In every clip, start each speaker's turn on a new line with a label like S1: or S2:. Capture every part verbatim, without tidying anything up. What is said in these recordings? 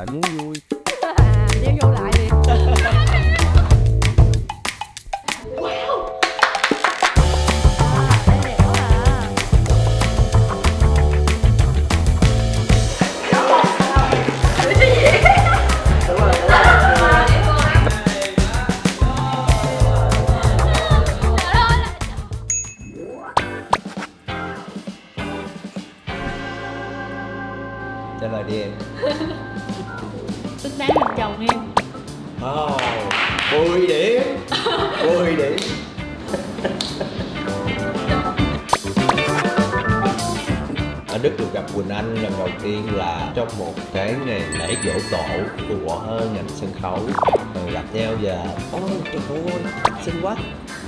S1: lại muốn vui.
S2: Gieo vô lại đi.
S3: Wow.
S2: À, đây đẹp quá à.
S1: Trả lời đi em.
S2: Xứng đáng làm chồng em.
S1: Oh, mười điểm. mười điểm. Anh Đức được gặp Quỳnh Anh lần đầu tiên là trong một cái ngày lễ giỗ tổ của ngành sân khấu. Rồi gặp nhau và ôi trời ơi, xinh quá.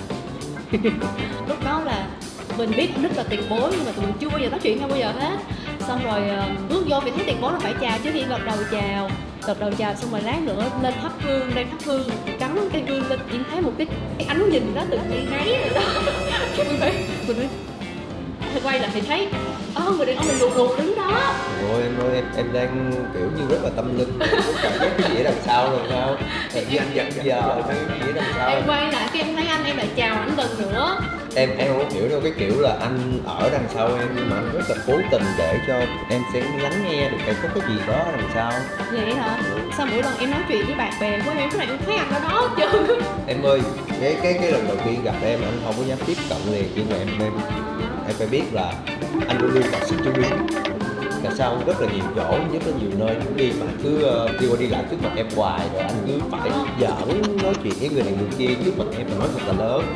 S2: Lúc đó là mình biết anh Đức là tiền bối nhưng mà tụi mình chưa bao giờ nói chuyện nhau bao giờ hết. Xong rồi uh, bước vô thì thấy tiền bối là phải chào chứ, khi gật đầu chào gật đầu chào xong rồi lát nữa lên thắp hương, đang thắp hương cắm cái gương lên, chỉ thấy một cái, cái ánh nhìn đó tự nhiên ngáy rồi đó. Cái mình phải mình phải quay lại thì thấy ơ người đàn ông mình lụt lụt đứng đó.
S1: Ôi em ơi, em, em đang kiểu như rất là tâm linh, cảm giác cái gì ở đằng sau rồi sao? Thì như anh dặn giờ cái gì ở đằng sau.
S2: Em quay lại cái em thấy anh, em lại chào ảnh lần nữa.
S1: Em em không hiểu đâu cái kiểu là anh ở đằng sau em nhưng mà anh rất là cố tình để cho em sẽ lắng nghe được cái có cái gì đó đằng sau.
S2: Vậy hả? Sao mỗi lần em nói chuyện với bạn bè của em, cái này em thấy anh ở đó hết trơn.
S1: Em ơi, cái cái cái lần đầu tiên gặp em anh không có dám tiếp cận liền, nhưng mà em em em phải biết là anh luôn luôn đặt sự chú ý. Tại sao rất là nhiều chỗ, rất là nhiều nơi đi mà cứ uh, đi qua đi lại trước mặt em hoài, rồi anh cứ phải giỡn nói chuyện với người này người kia trước mặt em mà nói thật là lớn.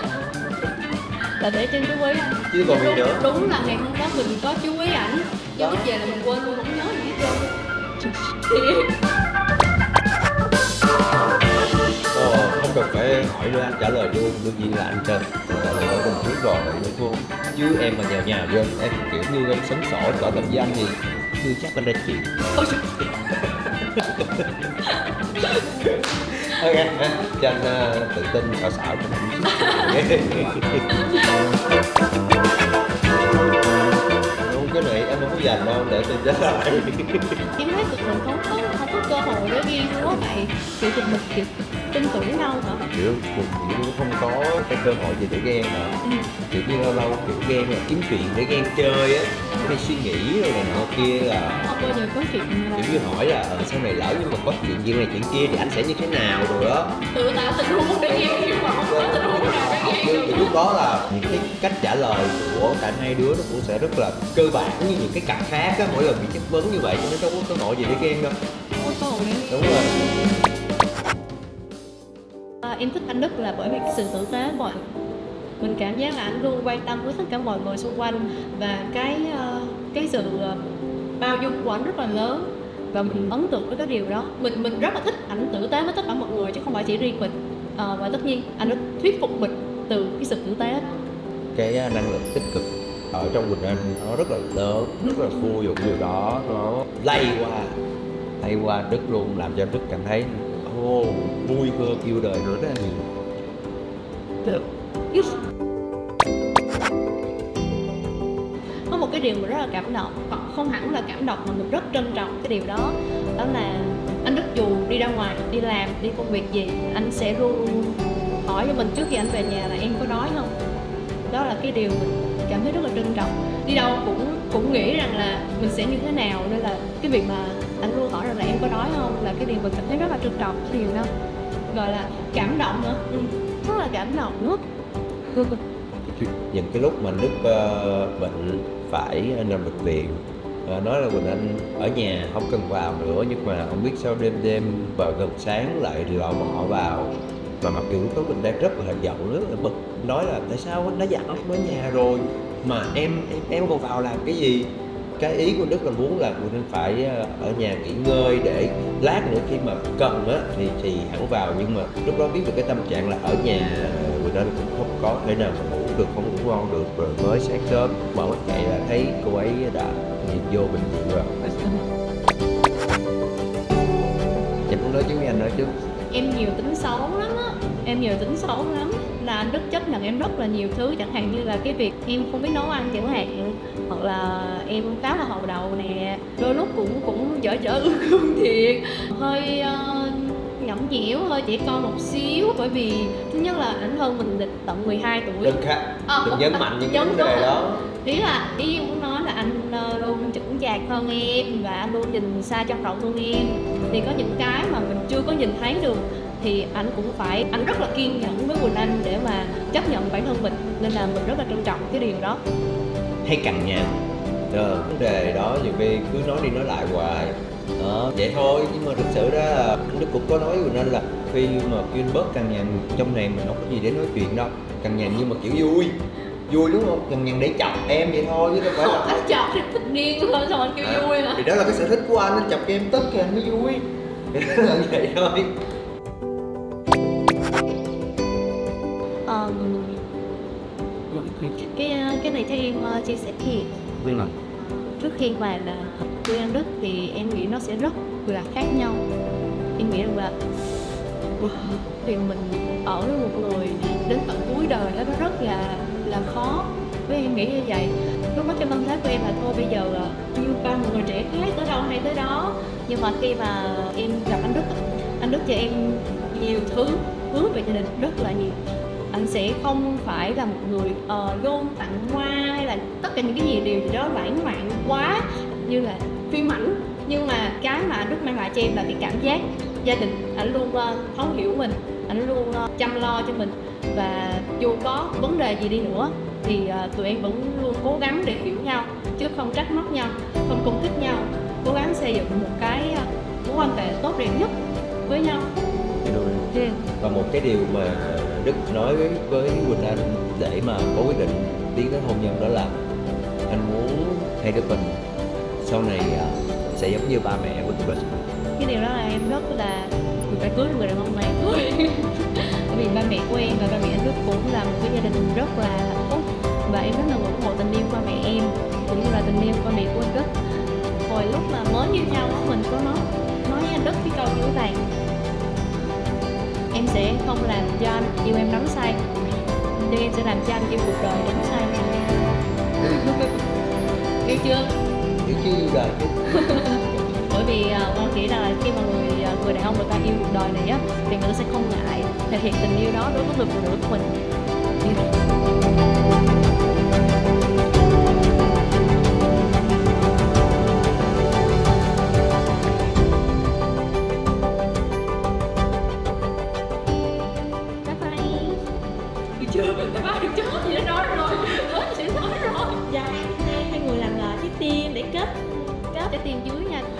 S2: Là để trên chú ý anh.
S1: Chứ còn gì nữa.
S2: Đúng là ngày hôm đó mình có chú ý ảnh, nhưng lúc về là mình quên luôn, không nhớ gì hết trơn.
S1: Ờ, không cần phải hỏi nữa, anh trả lời luôn, đương nhiên là anh Trần trả lời ở bên trước rồi đúng không? Chứ em mà nhào nhào vô em kiểu như em sấn sổ tỏ tình với anh thì chưa chắc anh ra chuyện. Ok, cho anh uh, tự tin xạo xạo cho anh không, cái này anh không có dành đâu để tôi trả lời.
S2: Em thấy tụi mình không có không có cơ hội để ghi quá vậy, kiểu tụi mình kiểu tin tưởng nhau hả?
S1: Kiểu kiểu cũng không có cái cơ hội gì để ghen hả?
S2: Ừ.
S1: Kiểu như lâu lâu kiểu ghen là kiếm chuyện để ghen chơi á, hay suy nghĩ rồi này nọ kia là
S2: Không bao giờ có chuyện là
S1: kiểu như hỏi là ờ, sau này lỡ nhưng mà có chuyện gì này chuyện kia thì anh sẽ như thế nào rồi đó.
S2: tự tạo tình huống để ghen nhưng mà không có tình huống nào để ghen.
S1: Thì lúc đó là những cái cách trả lời của cả hai đứa nó cũng sẽ rất là cơ bản như những cái cặp khác á, mỗi lần bị chất vấn như vậy cho nên đâu có cơ hội gì để ghen đâu.
S2: Không có cơ hội để ghen.
S1: Đúng rồi.
S2: À, em thích anh Đức là bởi vì cái sự tử tế, mọi mình cảm giác là anh luôn quan tâm với tất cả mọi người xung quanh, và cái uh, cái sự uh, bao dung của anh rất là lớn, và mình ấn tượng với cái điều đó. Mình mình rất là thích ảnh tử tế với tất cả mọi người chứ không phải chỉ riêng mình. À, và tất nhiên anh Đức thuyết phục mình từ cái sự tử tế đó.
S1: Cái năng lượng tích cực ở trong Quỳnh Anh nó rất là lớn, rất là vui, dụng điều đó nó lay qua lay qua Đức luôn, làm cho Đức cảm thấy ô vui hơn, yêu đời nữa rất là nhiều.
S2: Được. Có một cái điều mình rất là cảm động, còn không hẳn là cảm động mà mình rất trân trọng cái điều đó, đó là anh Đức dù đi ra ngoài, đi làm, đi công việc gì, anh sẽ luôn hỏi cho mình trước khi anh về nhà là em có đói không. Đó là cái điều mình cảm thấy rất là trân trọng. Đi đâu cũng cũng nghĩ rằng là mình sẽ như thế nào, nên là cái việc mà anh luôn hỏi rằng là em có đói không là cái điều mình cảm thấy rất là trân trọng. Cái điều đó gọi là cảm động nữa, ừ, rất là cảm động nữa.
S1: Những cái lúc mà Đức uh, bệnh phải nằm bệnh viện, uh, nói là Quỳnh Anh ở nhà không cần vào nữa, nhưng mà không biết sao đêm đêm và gần sáng lại lò mò vào, mà mặc dù lúc đó mình đang rất là giận, rất là bực, nói là tại sao anh đã dặn em ở nhà rồi mà em em em còn vào làm cái gì. Cái ý của Đức là muốn là Quỳnh Anh phải ở nhà nghỉ ngơi để lát nữa khi mà cần á thì thì hẳn vào, nhưng mà lúc đó biết được cái tâm trạng là ở nhà Quỳnh Anh cũng không có thể nào mà ngủ được, không ngủ ngon được, rồi mới sáng sớm mở mắt dậy là thấy cô ấy đã nhìn vô bệnh viện rồi. Em muốn nói chứ với anh nói chứ.
S2: em nhiều tính xấu lắm á, em nhiều tính xấu lắm, là anh Đức chấp nhận em rất là nhiều thứ, chẳng hạn như là cái việc em không biết nấu ăn chẳng hạn, hoặc là em khá là hậu đậu nè, đôi lúc cũng cũng dở dở ương ương thiệt, hơi uh, nhõng nhẽo, hơi trẻ con một xíu, bởi vì thứ nhất là ảnh hơn mình được tận mười hai tuổi.
S1: Đừng khá,
S2: Ờ,
S1: đừng nhấn mạnh những cái vấn đề đó.
S2: Ý là ý em muốn nói là anh uh, luôn chững chạc hơn em và anh luôn nhìn xa trông rộng hơn em, thì có những cái mà mình chưa có nhìn thấy được thì anh cũng phải, anh rất là kiên nhẫn với Quỳnh Anh để mà chấp nhận bản thân mình, nên là mình rất là trân trọng cái điều đó.
S1: Hay cằn nhằn, ờ, vấn đề đó nhiều khi cứ nói đi nói lại hoài đó, vậy thôi. Nhưng mà thực sự đó là anh Đức cũng có nói với Quỳnh Anh là khi mà kêu bớt cằn nhằn, trong này mình không có gì để nói chuyện đâu, cằn nhằn nhưng mà kiểu vui vui đúng không, cằn nhằn để chọc em vậy thôi chứ đâu phải là
S2: anh chọc thì thích điên thôi, sao anh kêu à, vui hả?
S1: Thì đó là cái sở thích của anh, anh chọc em tức thì anh mới vui. Là vậy thôi.
S2: Um, cái cái này theo em uh, chia sẻ thiệt.
S1: Viên là
S2: trước khi mà là với anh Đức thì em nghĩ nó sẽ rất là khác nhau. Em nghĩ rằng là thì mình ở với một người đến tận cuối đời đó nó rất là là khó. Với em nghĩ như vậy, lúc đó cái tâm thế của em là thôi bây giờ như ba người trẻ khác tới đâu hay tới đó. Nhưng mà khi mà em gặp anh Đức, anh Đức cho em nhiều thứ hướng về gia đình rất là nhiều. Anh sẽ không phải là một người uh, luôn tặng hoa hay là tất cả những cái gì điều gì đó lãng mạn quá như là phim ảnh, nhưng mà cái mà anh Đức mang lại cho em là cái cảm giác gia đình. Anh luôn uh, thấu hiểu mình, anh luôn uh, chăm lo cho mình, và dù có vấn đề gì đi nữa thì uh, tụi em vẫn luôn cố gắng để hiểu nhau chứ không trách móc nhau, không công kích nhau, cố gắng xây dựng một cái uh, mối quan hệ tốt đẹp nhất với nhau.
S1: Yeah. Và một cái điều mà Đức nói với, với Quỳnh Anh để mà có quyết định tiến tới hôn nhân đó là anh muốn hai đứa mình sau này sẽ giống như ba mẹ của tụi mình.
S2: Cái điều đó là em rất là mình phải cưới người đàn ông này bởi vì ba mẹ của em và ba mẹ anh Đức cũng là một cái gia đình rất là hạnh phúc, và em rất là ủng hộ tình yêu của ba mẹ em cũng như là tình yêu của ba mẹ của anh Đức. Hồi lúc mà mới yêu nhau mình có nói nói với anh Đức cái câu như thế này: em sẽ không làm cho anh yêu em đắm say, nhưng em sẽ làm cho anh yêu cuộc đời đắm say. Yêu chưa?
S1: Yêu chưa yêu đời chứ.
S2: Bởi vì uh, con nghĩ là khi mà người uh, người đàn ông người ta yêu cuộc đời này á thì người ta sẽ không ngại thể hiện tình yêu đó đối với người phụ nữ của mình. Như vậy. Trái tim dưới nha.